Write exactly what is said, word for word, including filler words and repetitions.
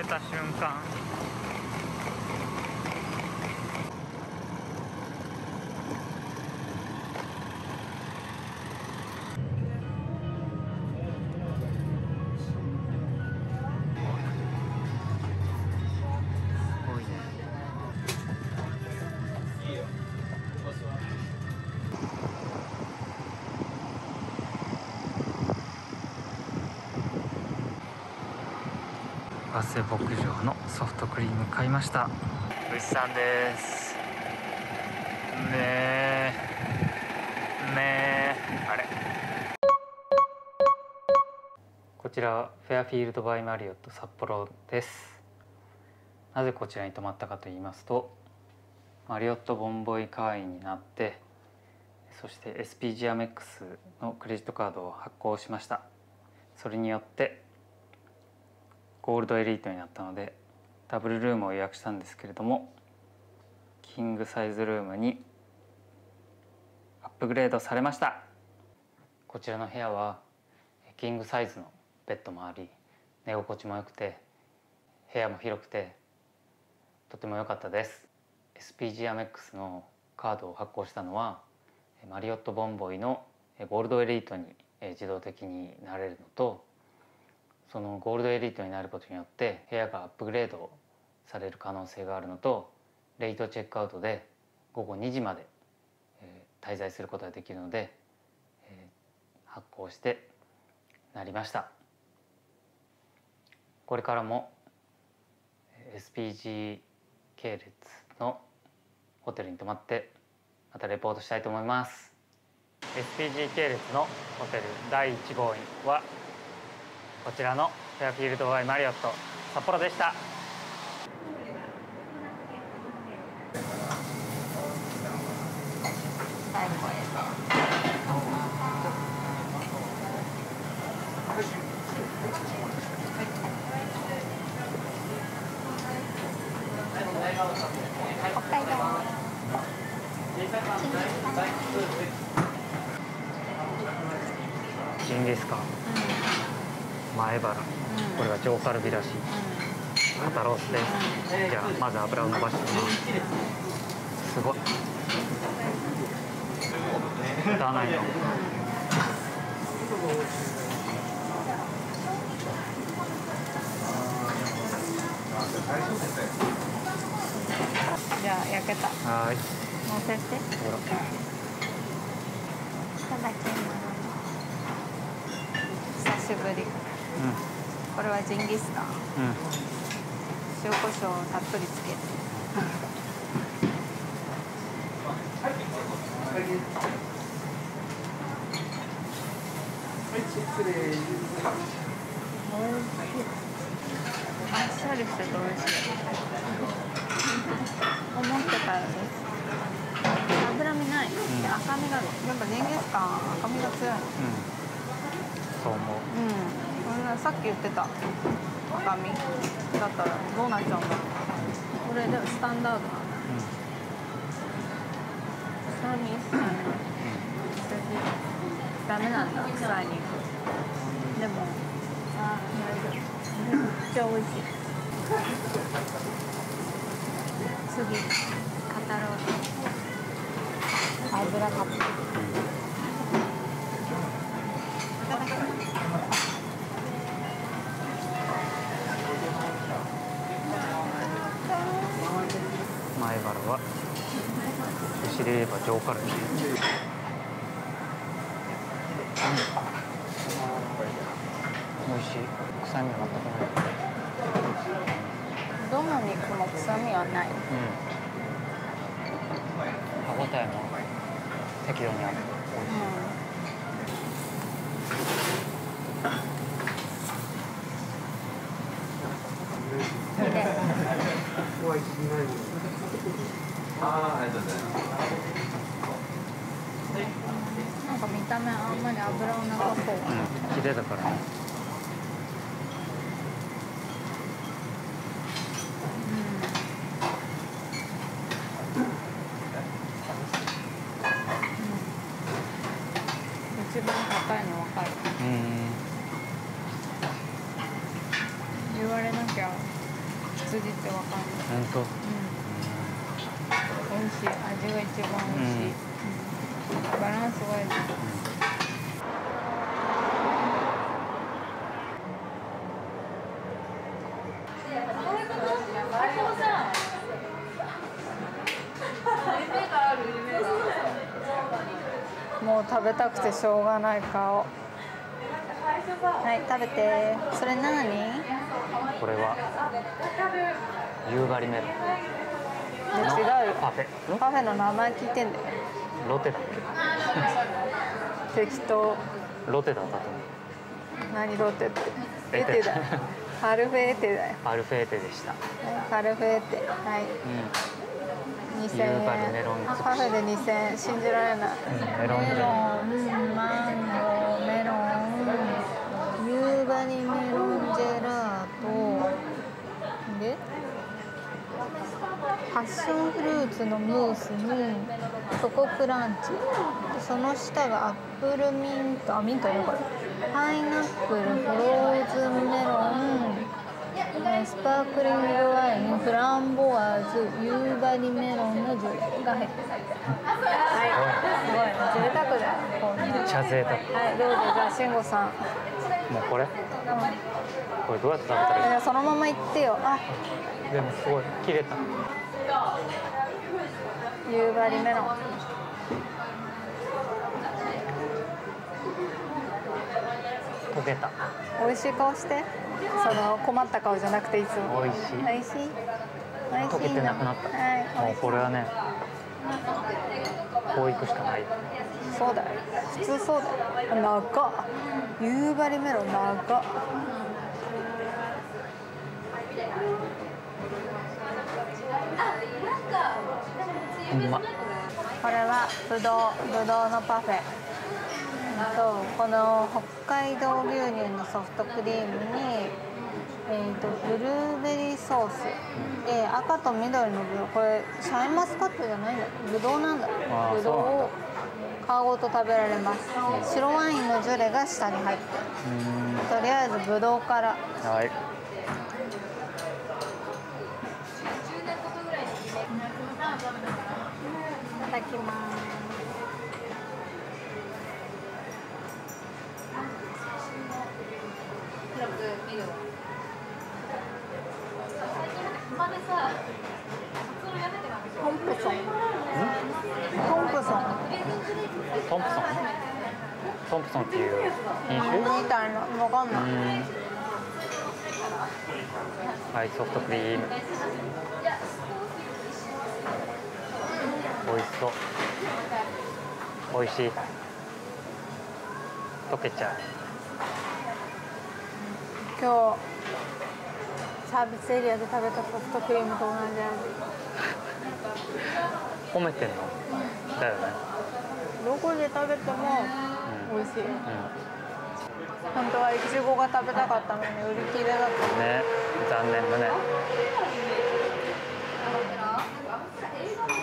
た瞬間、バス牧場のソフトクリーム買いました。牛さんです。ねえねえ、あれ、こちらフェアフィールドバイマリオット札幌です。なぜこちらに泊まったかと言いますと、マリオットボンボイ会員になって、そして エスピージー アメックスのクレジットカードを発行しました。それによってゴールドエリートになったので、ダブルルームを予約したんですけれども、キングサイズルームにアップグレードされました。こちらの部屋はキングサイズのベッドもあり、寝心地も良くて、部屋も広くてとても良かったです。 エスピージー アメックスのカードを発行したのは、マリオットボンボイのゴールドエリートに自動的になれるのと、そのゴールドエリートになることによって部屋がアップグレードされる可能性があるのと、レイトチェックアウトでごごにじまで滞在することができるので発行してなりました。これからも エスピージー 系列のホテルに泊まってまたレポートしたいと思います。 エスピージー 系列のホテルだいいち号院はこちらのフェアフィールドバイマリオット札幌でした。 北海道ジンギスカン、前原、これは上カルビらしい、肩ロースです。じゃあまず油を伸ばしてみます。すごい歌わないの。 じゃあ焼けた。 はい、 乗せて。いただきます。久しぶり。 うん、 これはジンギスカン。 うん、 塩コショウをたっぷりつけて。あっさりしてて美味しい。思ってたより脂身ない、うん、で赤身がやっぱジンギスカン赤身が強いの、うん、 そう思う。 うん、これさっき言ってた赤身だったらどうなっちゃうんだろう。これでもスタンダードなんだ、うん、臭み一切ない、うん、ダメなんだ臭い肉。でもあ大丈夫、めっちゃ美味しい。次、肩ロース。油たっぷり。いただきます。 前原は牛で言えば上カルビ。うん、美味しい。臭みが全くない。 どの肉も臭みはない。うん、 歯ごたえも適度にある。 うん、いいです。なんか見た目あんまり油をなさそう。 うん、ヒレだからね。 一番高いの分かる。 うん、 言われなきゃ羊ってわかんない。 本当。 うん、美味しい。味が一番美味しい。うん、バランスがいい。もう食べたくてしょうがない顔。はい、食べて。それ何？ これは夕張メロン。 違うよ。 パフェ。 パフェの名前聞いてんだよ。 ロテだっけ？適当。 ロテだったと思う。 何ロテって？エテだ。パルフェエテだよ。 パルフェエテでした。 はい、パルフェエテ。はい。うん、にせんえん。パフェでにせんえん。信じられない。 うん、メロンメロン、マンゴー、メロン、夕張メロンジェラートでパッションフルーツのムースにチョコクランチ、その下がアップルミント、あ、ミントねこれ、パイナップル、フローズンメロン、スパークリングワイン、フランボワーズ、夕張メロンのジュレが入ってる。はい、すごい贅沢だよ。 めっちゃ贅沢。 はい、どうぞ。じゃあ慎吾さん。 もうこれ？うん、これどうやって食べたらいい？ いや、そのままいってよ。あ、 でもすごい切れた。 夕張メロン。 溶けた。 美味しい顔して。その困った顔じゃなくていつも。 美味しい。 美味しい。美味しい。 溶けてなくなった。はい。もうこれはね、こういくしかない。 そうだよ。普通そうだよ。長っ。夕張メロン長っ。 うまっ。 これはぶどう、ぶどうのパフェ。とこの北海道牛乳のソフトクリームに、えー、とブルーベリーソースで赤と緑のぶどう、これシャインマスカットじゃないんだ、ぶどうなんだ。ぶどうを皮ごと食べられます。白ワインのジュレが下に入ってる。とりあえずぶどうから。 はい。いただきます。トンプソン。トンプソン。 トンプソン。トンプソンっていう品種？ みたいな、わかんない。 はい、ソフトクリーム。美味しそう。美味しい。溶けちゃう。 今日サービスエリアで食べたソフトクリームと同じ味。 褒めてんの？だよね。 どこで食べても美味しい。うんうん、本当はいちごが食べたかったのに売り切れだったね。 残念だね。